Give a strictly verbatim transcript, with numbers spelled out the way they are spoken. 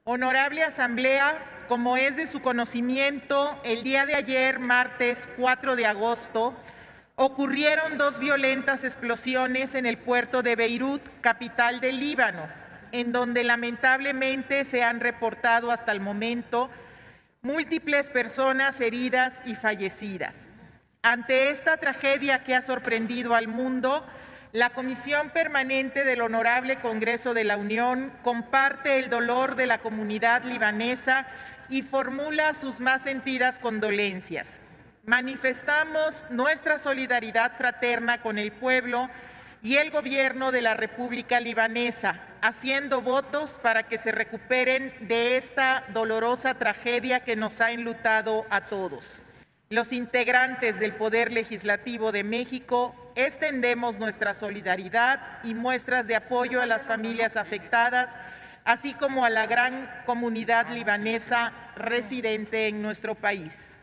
Honorable Asamblea, como es de su conocimiento, el día de ayer, martes cuatro de agosto, ocurrieron dos violentas explosiones en el puerto de Beirut, capital del Líbano, en donde lamentablemente se han reportado hasta el momento múltiples personas heridas y fallecidas. Ante esta tragedia que ha sorprendido al mundo, la Comisión Permanente del Honorable Congreso de la Unión comparte el dolor de la comunidad libanesa y formula sus más sentidas condolencias. Manifestamos nuestra solidaridad fraterna con el pueblo y el gobierno de la República Libanesa, haciendo votos para que se recuperen de esta dolorosa tragedia que nos ha enlutado a todos. Los integrantes del Poder Legislativo de México extendemos nuestra solidaridad y muestras de apoyo a las familias afectadas, así como a la gran comunidad libanesa residente en nuestro país.